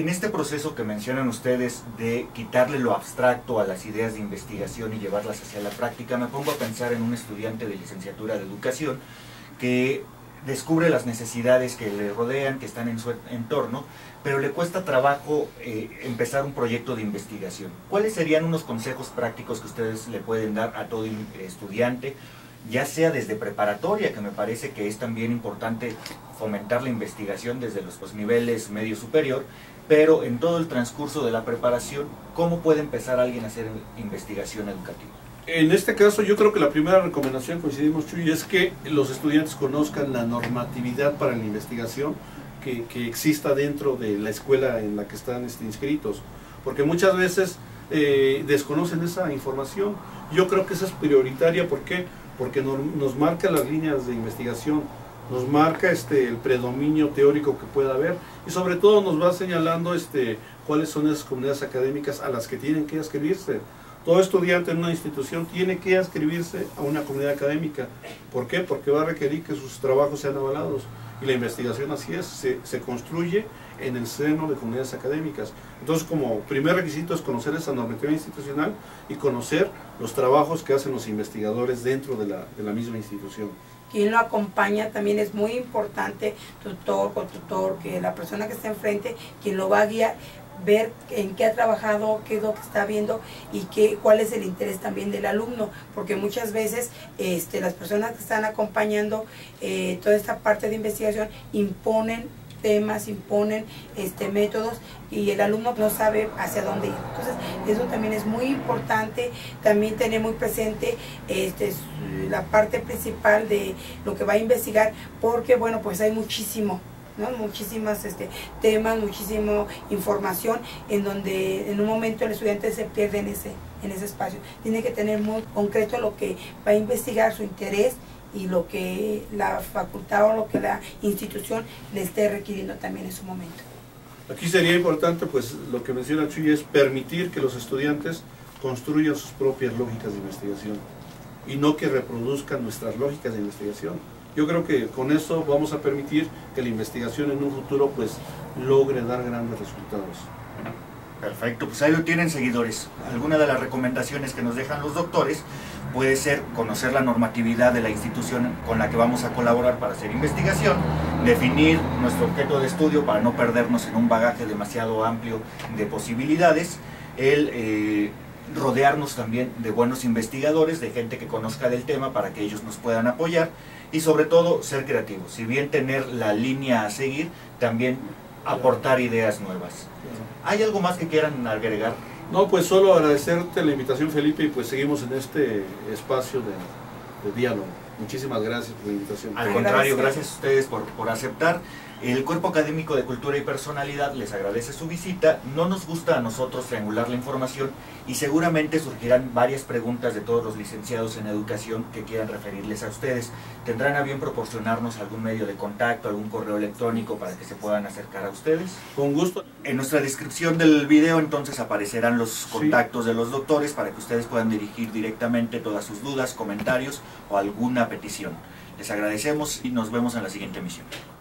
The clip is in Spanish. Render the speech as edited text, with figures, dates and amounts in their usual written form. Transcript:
En este proceso que mencionan ustedes de quitarle lo abstracto a las ideas de investigación y llevarlas hacia la práctica, me pongo a pensar en un estudiante de licenciatura de educación que descubre las necesidades que le rodean, que están en su entorno, pero le cuesta trabajo empezar un proyecto de investigación. ¿Cuáles serían unos consejos prácticos que ustedes le pueden dar a todo estudiante, ya sea desde preparatoria, que me parece que es también importante fomentar la investigación desde los niveles medio superior, pero en todo el transcurso de la preparación, ¿cómo puede empezar alguien a hacer investigación educativa? En este caso yo creo que la primera recomendación, coincidimos Chuy, es que los estudiantes conozcan la normatividad para la investigación que exista dentro de la escuela en la que están inscritos, porque muchas veces desconocen esa información. Yo creo que esa es prioritaria. ¿Por qué? Porque nos marca las líneas de investigación, nos marca el predominio teórico que pueda haber y sobre todo nos va señalando cuáles son esas comunidades académicas a las que tienen que inscribirse. Todo estudiante en una institución tiene que inscribirse a una comunidad académica. ¿Por qué? Porque va a requerir que sus trabajos sean avalados. Y la investigación así es, se construye en el seno de comunidades académicas. Entonces, como primer requisito es conocer esa normativa institucional y conocer los trabajos que hacen los investigadores dentro de la misma institución. Quien lo acompaña también es muy importante, tutor, cotutor, que la persona que está enfrente, quien lo va a guiar, ver en qué ha trabajado, qué es lo que está viendo y cuál es el interés también del alumno, porque muchas veces las personas que están acompañando toda esta parte de investigación imponen temas, imponen métodos y el alumno no sabe hacia dónde ir. Entonces eso también es muy importante, también tener muy presente la parte principal de lo que va a investigar, porque bueno, pues hay muchísimo, ¿no? Muchísimas temas, muchísima información en donde en un momento el estudiante se pierde en ese espacio. Tiene que tener muy concreto lo que va a investigar, su interés y lo que la facultad o lo que la institución le esté requiriendo también en su momento. Aquí sería importante, pues lo que menciona Chuy, es permitir que los estudiantes construyan sus propias lógicas de investigación y no que reproduzcan nuestras lógicas de investigación. Yo creo que con eso vamos a permitir que la investigación en un futuro pues logre dar grandes resultados. Perfecto, pues ahí lo tienen, seguidores. Alguna de las recomendaciones que nos dejan los doctores puede ser conocer la normatividad de la institución con la que vamos a colaborar para hacer investigación, definir nuestro objeto de estudio para no perdernos en un bagaje demasiado amplio de posibilidades, rodearnos también de buenos investigadores, de gente que conozca del tema para que ellos nos puedan apoyar y sobre todo ser creativos. Si bien tener la línea a seguir, también aportar ideas nuevas. ¿Hay algo más que quieran agregar? No, pues solo agradecerte la invitación, Felipe, y pues seguimos en este espacio de diálogo. Muchísimas gracias por la invitación. Al contrario, gracias a ustedes por aceptar. El Cuerpo Académico de Cultura y Personalidad les agradece su visita. No nos gusta a nosotros triangular la información y seguramente surgirán varias preguntas de todos los licenciados en educación que quieran referirles a ustedes. ¿Tendrán a bien proporcionarnos algún medio de contacto, algún correo electrónico para que se puedan acercar a ustedes? Con gusto. En nuestra descripción del video entonces aparecerán los contactos de los doctores para que ustedes puedan dirigir directamente todas sus dudas, comentarios o alguna petición. Les agradecemos y nos vemos en la siguiente emisión.